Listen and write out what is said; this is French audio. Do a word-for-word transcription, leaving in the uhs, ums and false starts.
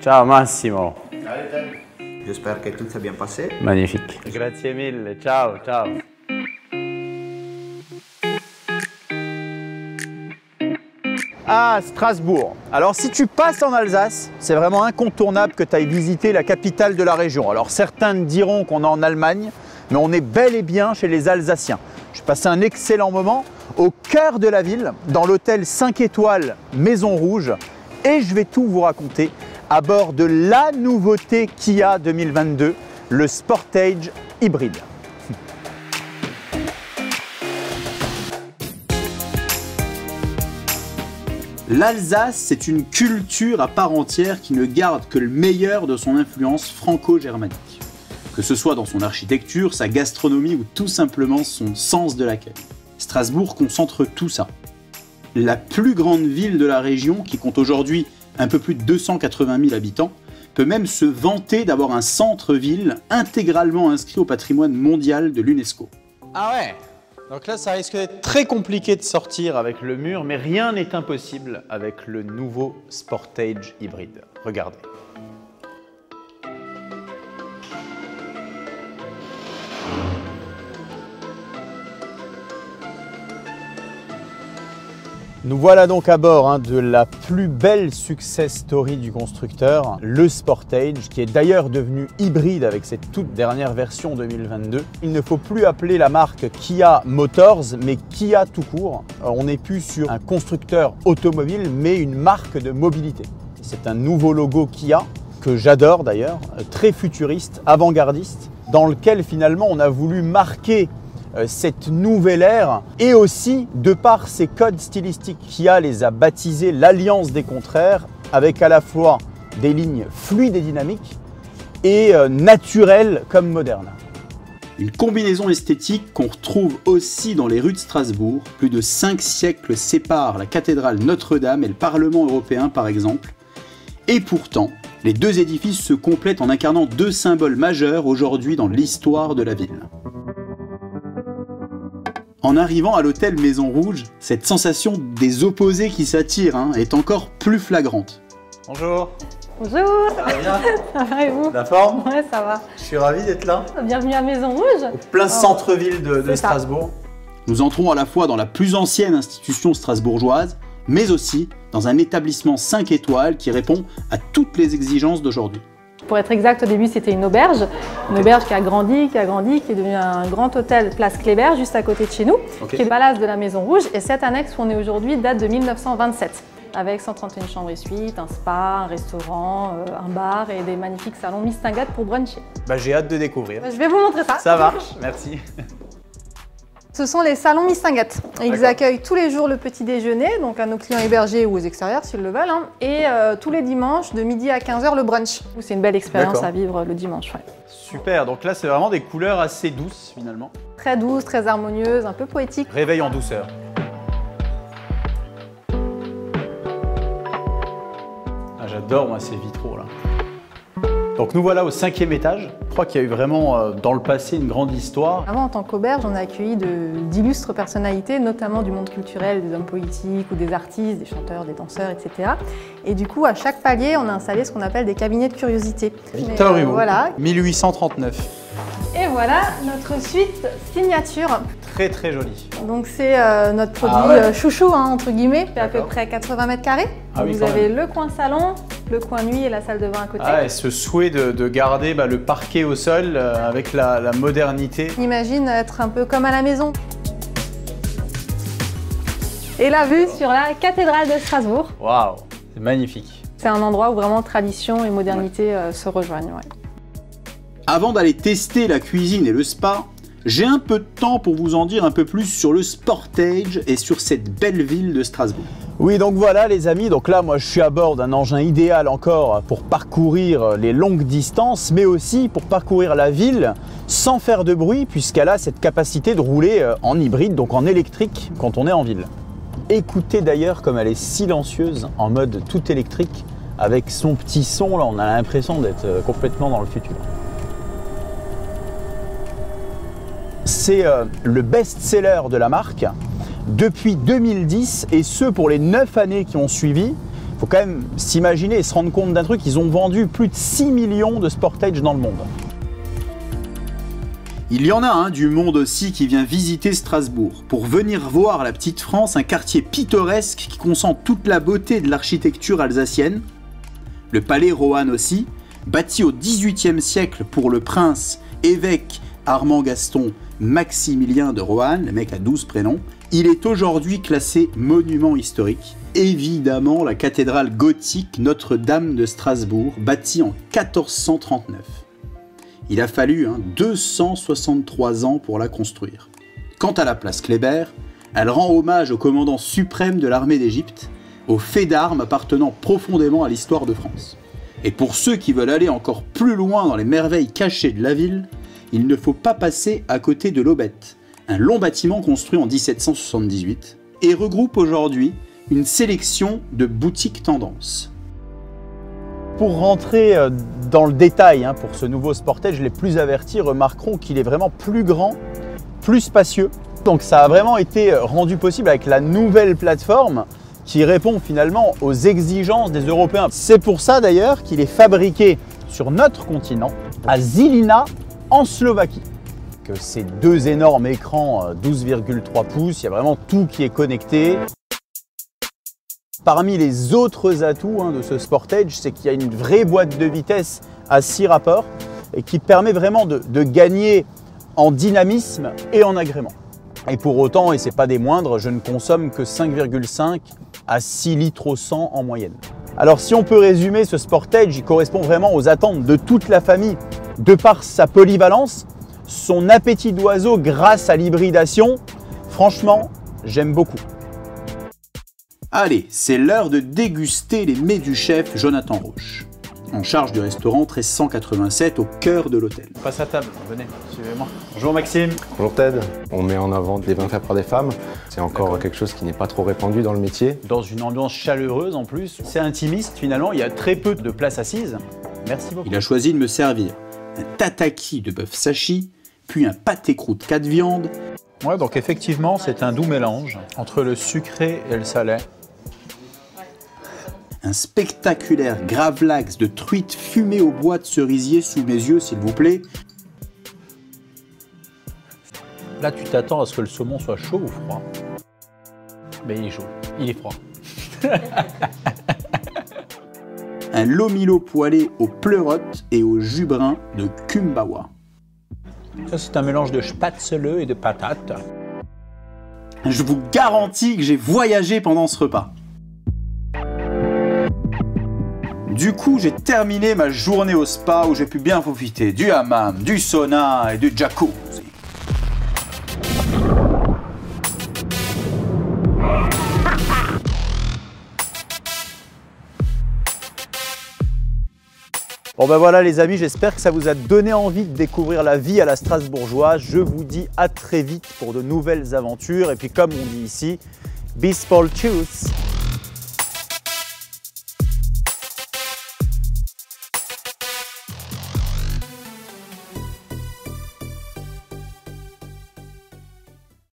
Ciao Massimo. J'espère que tout s'est bien passé. Magnifique. Grazie mille. Ciao, ciao. Ah, Strasbourg. Alors si tu passes en Alsace, c'est vraiment incontournable que tu ailles visiter la capitale de la région. Alors certains diront qu'on est en Allemagne, mais on est bel et bien chez les Alsaciens. J'ai passé un excellent moment au cœur de la ville, dans l'hôtel cinq étoiles Maison Rouge, et je vais tout vous raconter à bord de la nouveauté Kia deux mille vingt-deux, le Sportage hybride. L'Alsace, c'est une culture à part entière qui ne garde que le meilleur de son influence franco-germanique. Que ce soit dans son architecture, sa gastronomie ou tout simplement son sens de l'accueil. Strasbourg concentre tout ça. La plus grande ville de la région, qui compte aujourd'hui un peu plus de deux cent quatre-vingt mille habitants, peut même se vanter d'avoir un centre-ville intégralement inscrit au patrimoine mondial de l'UNESCO. Ah ouais? Donc là, ça risque d'être très compliqué de sortir avec le mur, mais rien n'est impossible avec le nouveau Sportage hybride. Regardez. Nous voilà donc à bord hein, de la plus belle success story du constructeur, le Sportage, qui est d'ailleurs devenu hybride avec cette toute dernière version deux mille vingt-deux. Il ne faut plus appeler la marque Kia Motors, mais Kia tout court. On n'est plus sur un constructeur automobile, mais une marque de mobilité. C'est un nouveau logo Kia, que j'adore d'ailleurs, très futuriste, avant-gardiste, dans lequel finalement on a voulu marquer cette nouvelle ère et aussi de par ses codes stylistiques. Kia les a baptisés l'alliance des contraires, avec à la fois des lignes fluides et dynamiques et naturelles comme modernes. Une combinaison esthétique qu'on retrouve aussi dans les rues de Strasbourg. Plus de cinq siècles séparent la cathédrale Notre-Dame et le Parlement européen par exemple. Et pourtant, les deux édifices se complètent en incarnant deux symboles majeurs aujourd'hui dans l'histoire de la ville. En arrivant à l'hôtel Maison Rouge, cette sensation des opposés qui s'attirent hein, est encore plus flagrante. Bonjour. Bonjour. Ça va bien? Ça va et vous? La forme? Ouais, ça va. Je suis ravi d'être là. Bienvenue à Maison Rouge. Au plein centre-ville de, de ça. Strasbourg. Nous entrons à la fois dans la plus ancienne institution strasbourgeoise, mais aussi dans un établissement cinq étoiles qui répond à toutes les exigences d'aujourd'hui. Pour être exact, au début, c'était une auberge. Une auberge qui a grandi, qui a grandi, qui est devenue un grand hôtel Place Kléber, juste à côté de chez nous, Okay. qui est le palace de la Maison Rouge. Et cette annexe où on est aujourd'hui date de mille neuf cent vingt-sept, avec cent trente et une chambres et suites, un spa, un restaurant, euh, un bar et des magnifiques salons Mistingat pour bruncher. Bah, j'ai hâte de découvrir. Je vais vous montrer ça. Ça marche, merci. Ce sont les salons Mistingat. Ils accueillent tous les jours le petit déjeuner, donc à nos clients hébergés ou aux extérieurs s'ils le veulent, hein, et euh, tous les dimanches de midi à quinze heures le brunch. C'est une belle expérience à vivre le dimanche. Ouais. Super, donc là c'est vraiment des couleurs assez douces finalement. Très douce, très harmonieuse, un peu poétique. Réveil en douceur. Ah, j'adore moi ces vitraux là. Donc nous voilà au cinquième étage. Je crois qu'il y a eu vraiment euh, dans le passé une grande histoire. Avant, en tant qu'auberge, on a accueilli d'illustres personnalités, notamment du monde culturel, des hommes politiques ou des artistes, des chanteurs, des danseurs, et cetera. Et du coup, à chaque palier, on a installé ce qu'on appelle des cabinets de curiosité. Victor Mais, euh, Hugo, voilà. mille huit cent trente-neuf. Et voilà notre suite signature. Très très joli. Donc c'est euh, notre produit Ah ouais. euh, chouchou, hein, entre guillemets, fait à peu D'accord. près quatre-vingts mètres carrés. Ah oui, Vous quand avez même. le coin salon, le coin nuit et la salle de bain à côté. Ah, et ce souhait de, de garder bah, le parquet au sol euh, avec la, la modernité. Imagine être un peu comme à la maison. Et la vue sur la cathédrale de Strasbourg. Waouh, c'est magnifique. C'est un endroit où vraiment tradition et modernité euh, se rejoignent. Ouais. Avant d'aller tester la cuisine et le spa, j'ai un peu de temps pour vous en dire un peu plus sur le Sportage et sur cette belle ville de Strasbourg. Oui, donc voilà les amis, donc là moi je suis à bord d'un engin idéal encore pour parcourir les longues distances, mais aussi pour parcourir la ville sans faire de bruit, puisqu'elle a cette capacité de rouler en hybride, donc en électrique quand on est en ville. Écoutez d'ailleurs comme elle est silencieuse en mode tout électrique, avec son petit son, là on a l'impression d'être complètement dans le futur. C'est euh, le best-seller de la marque depuis deux mille dix, et ce pour les neuf années qui ont suivi, Il faut quand même s'imaginer et se rendre compte d'un truc, ils ont vendu plus de six millions de Sportage dans le monde. Il y en a un du monde aussi qui vient visiter Strasbourg pour venir voir la petite France, un quartier pittoresque qui concentre toute la beauté de l'architecture alsacienne. Le palais Rohan aussi, bâti au dix-huitième siècle pour le prince évêque Armand Gaston Maximilien de Rohan, le mec a douze prénoms, il est aujourd'hui classé monument historique. Évidemment la cathédrale gothique Notre-Dame de Strasbourg, bâtie en quatorze cent trente-neuf. Il a fallu hein, deux cent soixante-trois ans pour la construire. Quant à la place Kléber, elle rend hommage au commandant suprême de l'armée d'Égypte, aux faits d'armes appartenant profondément à l'histoire de France. Et pour ceux qui veulent aller encore plus loin dans les merveilles cachées de la ville, il ne faut pas passer à côté de l'Aubette, un long bâtiment construit en dix-sept cent soixante-dix-huit et regroupe aujourd'hui une sélection de boutiques tendances. Pour rentrer dans le détail, hein, pour ce nouveau Sportage, les plus avertis remarqueront qu'il est vraiment plus grand, plus spacieux. Donc ça a vraiment été rendu possible avec la nouvelle plateforme qui répond finalement aux exigences des Européens. C'est pour ça d'ailleurs qu'il est fabriqué sur notre continent, à Žilina, en Slovaquie. Que ces deux énormes écrans douze virgule trois pouces, il y a vraiment tout qui est connecté. Parmi les autres atouts hein, de ce Sportage, c'est qu'il y a une vraie boîte de vitesse à six rapports et qui permet vraiment de, de gagner en dynamisme et en agrément. Et pour autant, et ce n'est pas des moindres, je ne consomme que cinq virgule cinq à six litres au cent en moyenne. Alors si on peut résumer ce Sportage, il correspond vraiment aux attentes de toute la famille, de par sa polyvalence, son appétit d'oiseau grâce à l'hybridation. Franchement, j'aime beaucoup. Allez, c'est l'heure de déguster les mets du chef Jonathan Roche, en charge du restaurant treize cent quatre-vingt-sept au cœur de l'hôtel. Passe à table, venez, suivez-moi. Bonjour Maxime. Bonjour Ted. On met en avant des vins faits par des femmes. C'est encore quelque chose qui n'est pas trop répandu dans le métier. Dans une ambiance chaleureuse en plus. C'est intimiste finalement, il y a très peu de places assises. Merci beaucoup. Il a choisi de me servir un tataki de bœuf sashi, puis un pâté croûte quatre viandes. Ouais, donc effectivement, c'est un doux mélange entre le sucré et le salé. Un spectaculaire gravlax de truite fumée au bois de cerisier sous mes yeux, s'il vous plaît. Là, tu t'attends à ce que le saumon soit chaud ou froid? Mais il est chaud, il est froid. Un lomilo poêlé aux pleurotes et au jus brun de Kumbawa. Ça, c'est un mélange de spätzle et de patates. Je vous garantis que j'ai voyagé pendant ce repas. Du coup, j'ai terminé ma journée au spa où j'ai pu bien profiter du hammam, du sauna et du jacuzzi. Bon ben voilà les amis, j'espère que ça vous a donné envie de découvrir la vie à la strasbourgeoise. Je vous dis à très vite pour de nouvelles aventures. Et puis comme on dit ici, bis Paul, tchuss.